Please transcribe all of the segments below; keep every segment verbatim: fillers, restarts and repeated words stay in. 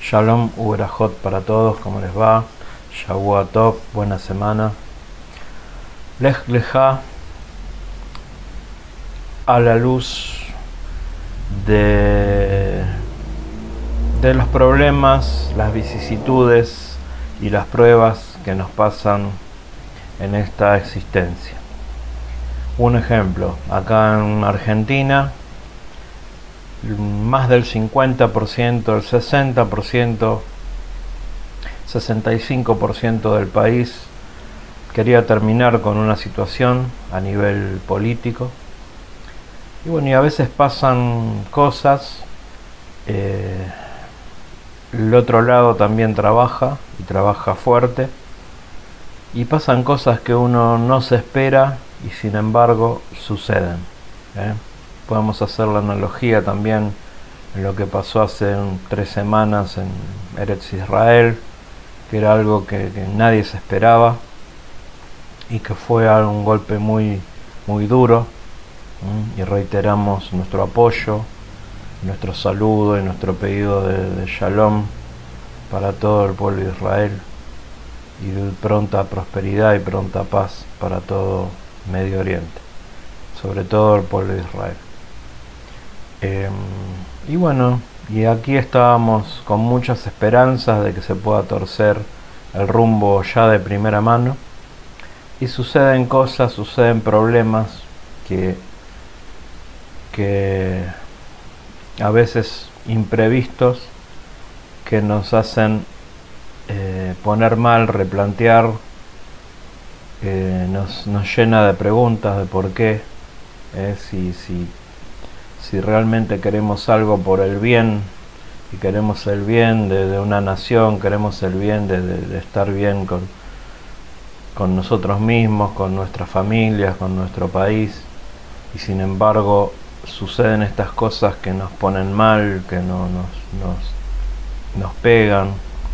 Shalom Uberajot para todos, ¿cómo les va? Shavua Tov, buena semana. Lech Lecha, a la luz de, de los problemas, las vicisitudes y las pruebas que nos pasan en esta existencia. Un ejemplo, acá en Argentina, más del cincuenta por ciento, el sesenta por ciento, sesenta y cinco por ciento del país quería terminar con una situación a nivel político. Y bueno, y a veces pasan cosas, eh, el otro lado también trabaja, y trabaja fuerte, y pasan cosas que uno no se espera y sin embargo suceden, ¿eh? Podemos hacer la analogía también en lo que pasó hace un, tres semanas en Eretz Israel, que era algo que, que nadie se esperaba y que fue un golpe muy, muy duro, ¿sí? Y reiteramos nuestro apoyo, nuestro saludo y nuestro pedido de, de Shalom para todo el pueblo de Israel y de pronta prosperidad y pronta paz para todo Medio Oriente, sobre todo el pueblo de Israel. Eh, y bueno, y aquí estábamos con muchas esperanzas de que se pueda torcer el rumbo ya de primera mano, y suceden cosas, suceden problemas que, que a veces imprevistos, que nos hacen eh, poner mal, replantear, eh, nos, nos llena de preguntas de por qué, eh, si, si si realmente queremos algo por el bien, y queremos el bien de, de una nación, queremos el bien de, de, de estar bien con, con nosotros mismos, con nuestras familias, con nuestro país, y sin embargo suceden estas cosas que nos ponen mal, que no, nos, nos, nos pegan.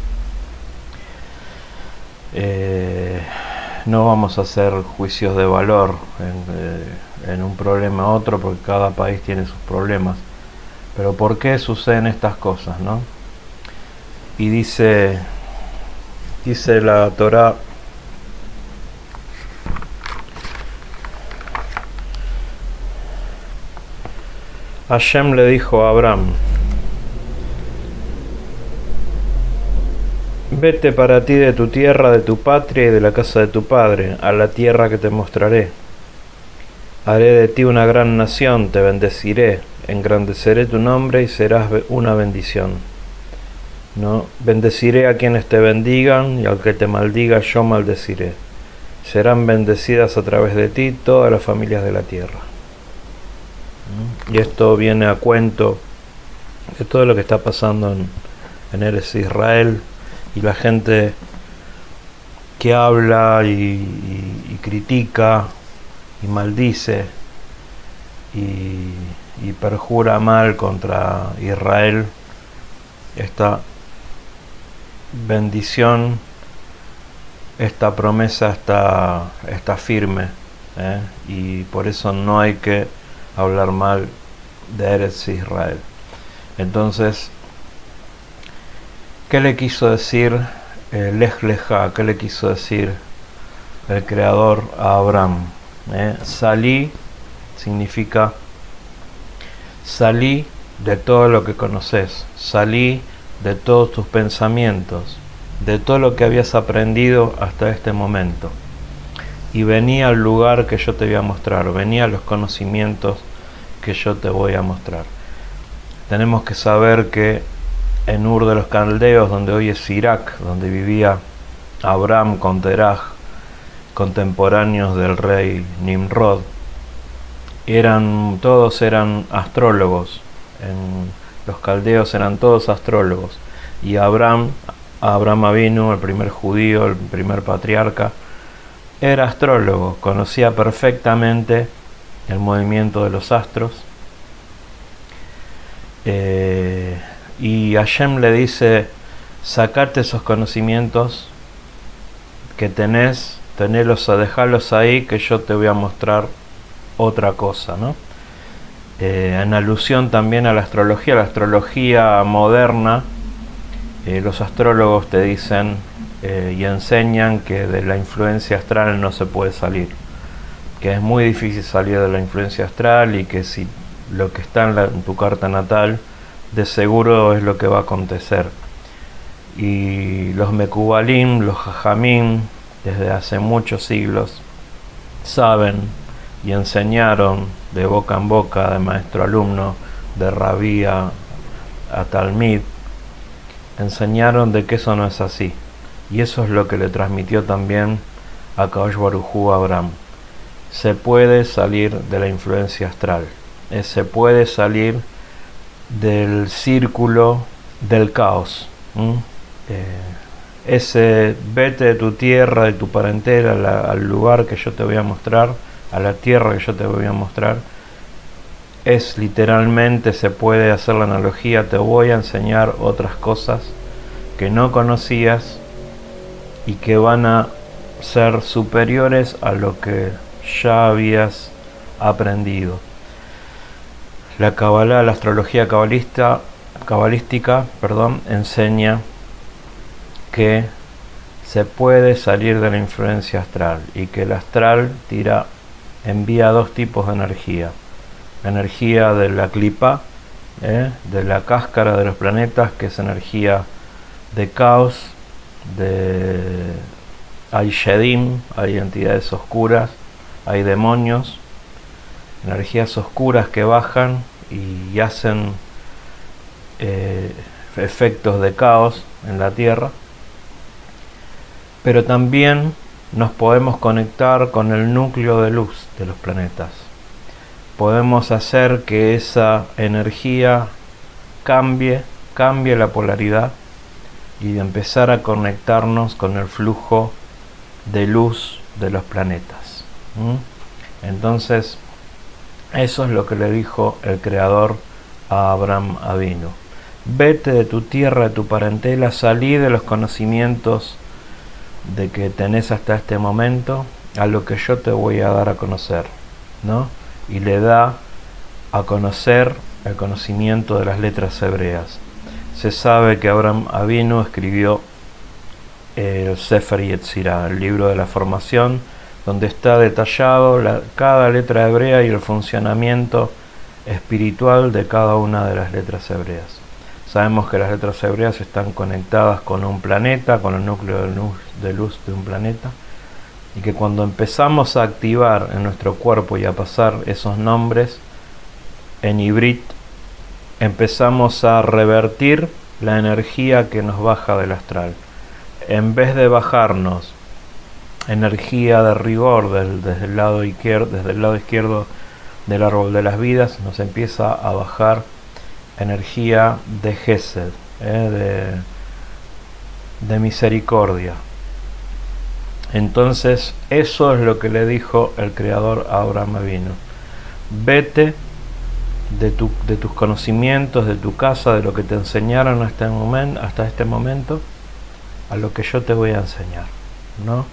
Eh, no vamos a hacer juicios de valor en, eh, en un problema u otro, porque cada país tiene sus problemas, pero ¿por qué suceden estas cosas, no? Y dice dice la Torá, Hashem le dijo a Abraham: vete para ti de tu tierra, de tu patria y de la casa de tu padre, a la tierra que te mostraré. Haré de ti una gran nación, te bendeciré, engrandeceré tu nombre y serás una bendición. ¿No? Bendeciré a quienes te bendigan, y al que te maldiga yo maldeciré. Serán bendecidas a través de ti todas las familias de la tierra. Y esto viene a cuento de todo lo que está pasando en, en Eretz Israel, y la gente que habla y, y, y critica y maldice y, y perjura mal contra Israel. Esta bendición, esta promesa está, está firme, ¿eh? Y por eso no hay que hablar mal de Eretz Israel. Entonces, ¿qué le quiso decir eh, Lech Lecha? ¿Qué le quiso decir el Creador a Abraham? Eh, salí significa salí de todo lo que conoces, salí de todos tus pensamientos, de todo lo que habías aprendido hasta este momento, y vení al lugar que yo te voy a mostrar, vení a los conocimientos que yo te voy a mostrar. Tenemos que saber que en Ur de los Caldeos, donde hoy es Irak, donde vivía Abraham con Teraj, contemporáneos del rey Nimrod, eran, todos eran astrólogos. En los caldeos eran todos astrólogos, y Abraham, Abraham Avinu, el primer judío, el primer patriarca, era astrólogo, conocía perfectamente el movimiento de los astros. Eh, y Hashem le dice: sacate esos conocimientos que tenés, tenelos, a dejarlos ahí, que yo te voy a mostrar otra cosa, ¿no? Eh, en alusión también a la astrología, la astrología moderna Eh, los astrólogos te dicen eh, y enseñan que de la influencia astral no se puede salir, que es muy difícil salir de la influencia astral y que si lo que está en, la, en tu carta natal de seguro es lo que va a acontecer. Y los Mekubalim, los Jajamim, desde hace muchos siglos saben y enseñaron de boca en boca, de maestro a alumno, de rabí a, a talmid, enseñaron de que eso no es así, y eso es lo que le transmitió también a Kadosh Baruj Hu a Abraham. Se puede salir de la influencia astral, eh, se puede salir del círculo del caos. ¿Mm? Eh, ese vete de tu tierra, de tu parentela, la, al lugar que yo te voy a mostrar, a la tierra que yo te voy a mostrar, es literalmente, se puede hacer la analogía, te voy a enseñar otras cosas que no conocías y que van a ser superiores a lo que ya habías aprendido. La Kabbalah, la astrología cabalista, cabalística, perdón, enseña que se puede salir de la influencia astral y que el astral tira, envía dos tipos de energía. Energía de la clipa, ¿eh? de la cáscara de los planetas, que es energía de caos, de hay shedim, hay entidades oscuras, hay demonios, energías oscuras que bajan y hacen eh, efectos de caos en la Tierra. Pero también nos podemos conectar con el núcleo de luz de los planetas. Podemos hacer que esa energía cambie, cambie la polaridad y empezar a conectarnos con el flujo de luz de los planetas. ¿Mm? Entonces, eso es lo que le dijo el Creador a Abraham Avinu. Vete de tu tierra, de tu parentela, salí de los conocimientos de que tenés hasta este momento a lo que yo te voy a dar a conocer, ¿no? Y le da a conocer el conocimiento de las letras hebreas. Se sabe que Abraham Avinu escribió el Sefer Yetzirah, el libro de la formación, donde está detallado la, cada letra hebrea y el funcionamiento espiritual de cada una de las letras hebreas. Sabemos que las letras hebreas están conectadas con un planeta, con el núcleo de luz, de luz de un planeta, y que cuando empezamos a activar en nuestro cuerpo y a pasar esos nombres en Ibrit, empezamos a revertir la energía que nos baja del astral. En vez de bajarnos energía de rigor del, desde, el lado izquierdo, desde el lado izquierdo del árbol de las vidas, nos empieza a bajar energía de Gesed, eh, de, de misericordia. Entonces eso es lo que le dijo el Creador a Abraham Avinu. Vete de, tu, de tus conocimientos, de tu casa, de lo que te enseñaron hasta, el momento, hasta este momento, a lo que yo te voy a enseñar, ¿no?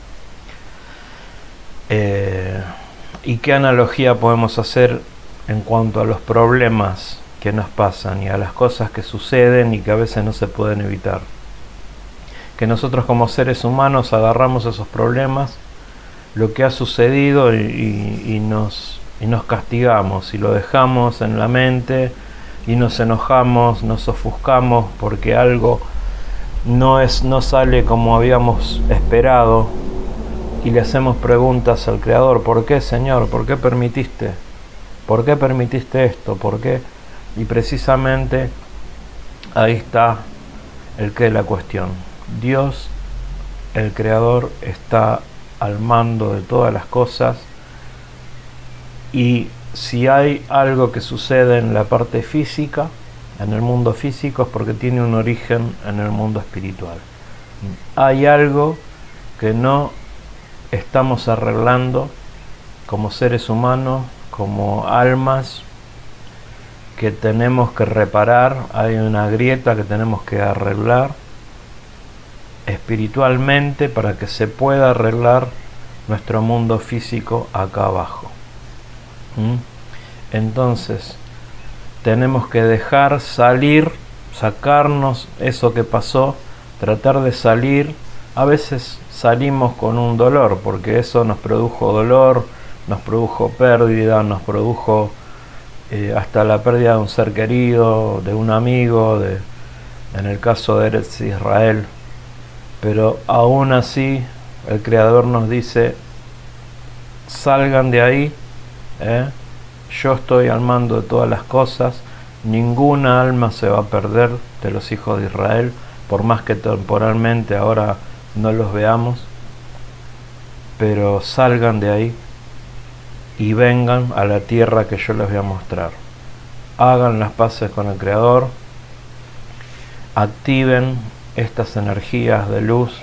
Eh, ¿Y qué analogía podemos hacer en cuanto a los problemas que nos pasan y a las cosas que suceden y que a veces no se pueden evitar? Que nosotros como seres humanos agarramos esos problemas, lo que ha sucedido y, y, y, nos, y nos castigamos y lo dejamos en la mente y nos enojamos, nos ofuscamos porque algo no, es, no sale como habíamos esperado y le hacemos preguntas al Creador: ¿por qué, Señor? ¿Por qué permitiste? ¿Por qué permitiste esto? ¿Por qué? Y precisamente ahí está el qué de la cuestión. Dios, el Creador, está al mando de todas las cosas, y si hay algo que sucede en la parte física, en el mundo físico, es porque tiene un origen en el mundo espiritual. Hay algo que no estamos arreglando como seres humanos, como almas, que tenemos que reparar. Hay una grieta que tenemos que arreglar espiritualmente para que se pueda arreglar nuestro mundo físico acá abajo. ¿Mm? Entonces tenemos que dejar salir sacarnos eso que pasó, tratar de salir. A veces salimos con un dolor, porque eso nos produjo dolor, nos produjo pérdida, nos produjo eh, hasta la pérdida de un ser querido, de un amigo, de, en el caso de Eretz Israel. Pero aún así el Creador nos dice: salgan de ahí, ¿eh? Yo estoy al mando de todas las cosas, ninguna alma se va a perder de los hijos de Israel, por más que temporalmente ahora no los veamos, pero salgan de ahí y vengan a la tierra que yo les voy a mostrar. Hagan las paces con el Creador, activen estas energías de luz,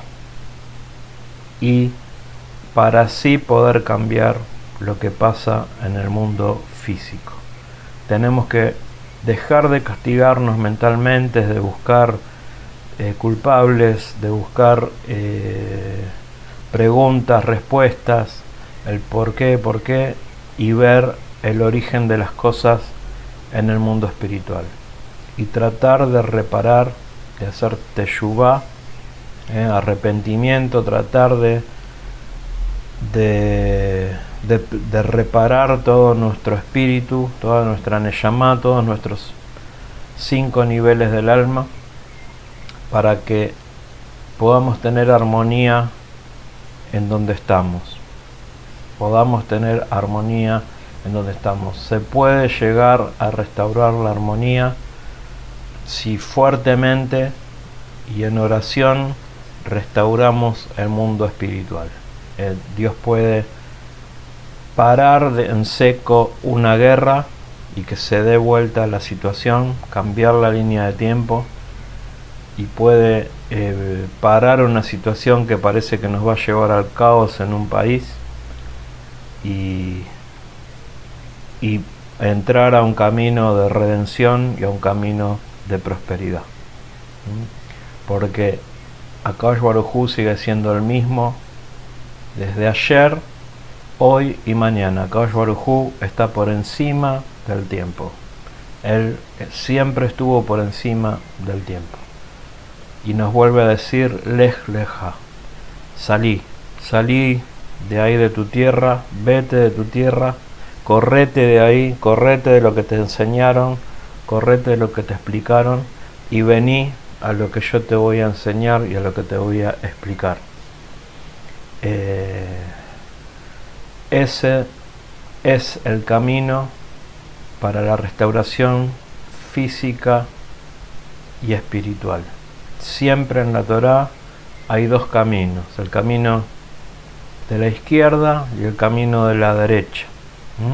y para así poder cambiar lo que pasa en el mundo físico. Tenemos que dejar de castigarnos mentalmente, de buscar eh, culpables, de buscar eh, preguntas, respuestas, el por qué, por qué, y ver el origen de las cosas en el mundo espiritual. Y tratar de reparar, de hacer teshuvá, eh, arrepentimiento, tratar de, de, de, de reparar todo nuestro espíritu, toda nuestra neyamá, todos nuestros cinco niveles del alma, para que podamos tener armonía en donde estamos. Podamos tener armonía en donde estamos. Se puede llegar a restaurar la armonía si fuertemente y en oración restauramos el mundo espiritual. Eh, Dios puede parar de, en seco una guerra y que se dé vuelta la situación, cambiar la línea de tiempo, y puede eh, parar una situación que parece que nos va a llevar al caos en un país y, y entrar a un camino de redención y a un camino de prosperidad. Porque Akadosh Baruj Hu sigue siendo el mismo desde ayer, hoy y mañana. Akadosh Baruj Hu está por encima del tiempo. Él siempre estuvo por encima del tiempo. Y nos vuelve a decir: Lej leja, salí, salí de ahí de tu tierra, vete de tu tierra, correte de ahí, correte de lo que te enseñaron, correte de lo que te explicaron, y vení a lo que yo te voy a enseñar y a lo que te voy a explicar. Eh, ese es el camino para la restauración física y espiritual. Siempre en la Torá hay dos caminos: el camino de la izquierda y el camino de la derecha. ¿Mm?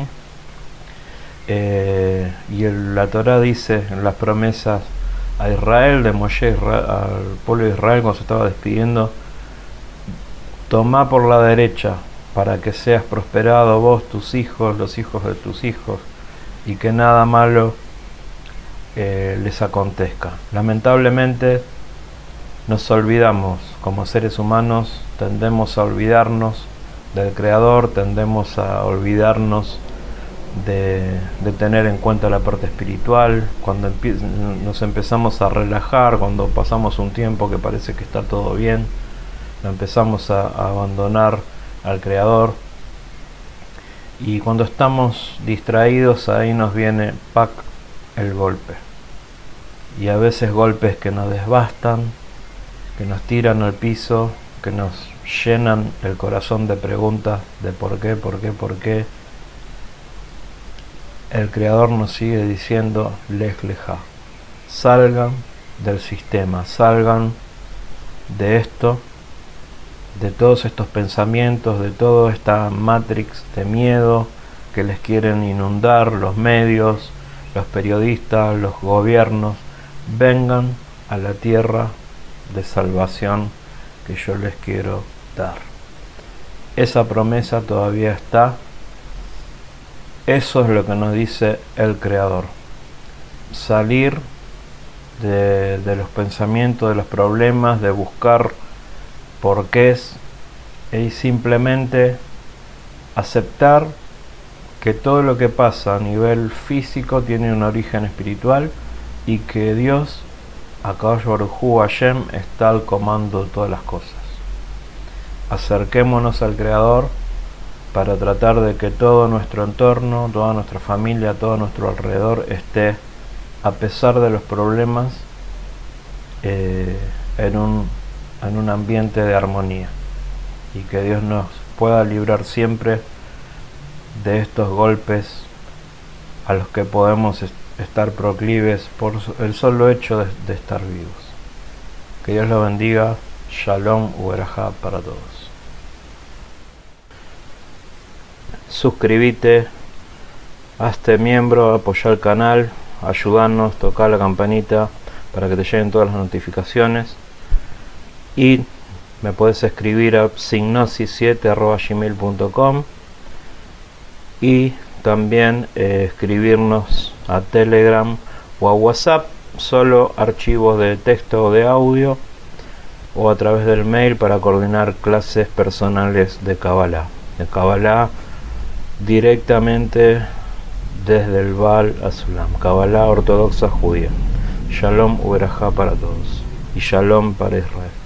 Eh, y el, la Torá dice en las promesas a Israel, de Moshe, Israel, al pueblo de Israel, cuando se estaba despidiendo: tomá por la derecha para que seas prosperado vos, tus hijos, los hijos de tus hijos, y que nada malo eh, les acontezca. Lamentablemente nos olvidamos, como seres humanos tendemos a olvidarnos del Creador, tendemos a olvidarnos de, de tener en cuenta la parte espiritual. Cuando empie nos empezamos a relajar, cuando pasamos un tiempo que parece que está todo bien, empezamos a, a abandonar al Creador, y cuando estamos distraídos, ahí nos viene ¡pac! El golpe. Y a veces golpes que nos desbastan, que nos tiran al piso, que nos llenan el corazón de preguntas de por qué, por qué, por qué. El Creador nos sigue diciendo: Lej leja, salgan del sistema, salgan de esto, de todos estos pensamientos, de toda esta matrix de miedo que les quieren inundar los medios, los periodistas, los gobiernos. Vengan a la tierra de salvación que yo les quiero dar. Esa promesa todavía está. Eso es lo que nos dice el Creador: salir de, de los pensamientos, de los problemas, de buscar porqués, y simplemente aceptar que todo lo que pasa a nivel físico tiene un origen espiritual, y que Dios Akadosh Baruj Hu Hashem está al comando de todas las cosas. Acerquémonos al Creador para tratar de que todo nuestro entorno, toda nuestra familia, todo nuestro alrededor esté, a pesar de los problemas, eh, en un, en un ambiente de armonía, y que Dios nos pueda librar siempre de estos golpes a los que podemos est estar proclives por el solo hecho de, de estar vivos. Que Dios los bendiga. Shalom uberajá para todos. Suscríbete, hazte miembro, apoya el canal, ayudarnos, tocar la campanita para que te lleguen todas las notificaciones, y me puedes escribir a signosis siete arroba gmail punto com, y también eh, escribirnos a Telegram o a WhatsApp, solo archivos de texto o de audio, o a través del mail para coordinar clases personales de Kabbalah. De Kabbalah directamente desde el Baal Asulam, Kabbalah ortodoxa judía. Shalom uberajá para todos y Shalom para Israel.